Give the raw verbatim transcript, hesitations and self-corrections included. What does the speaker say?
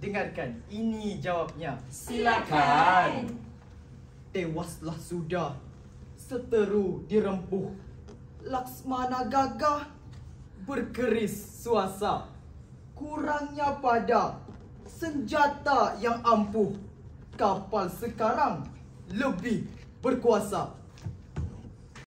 dengarkan, ini jawabnya. Silakan. Tewaslah sudah, seteru dirempuh, Laksmana gagah, berkeris suasa. Kurangnya pada senjata yang ampuh, kapal sekarang lebih berkuasa.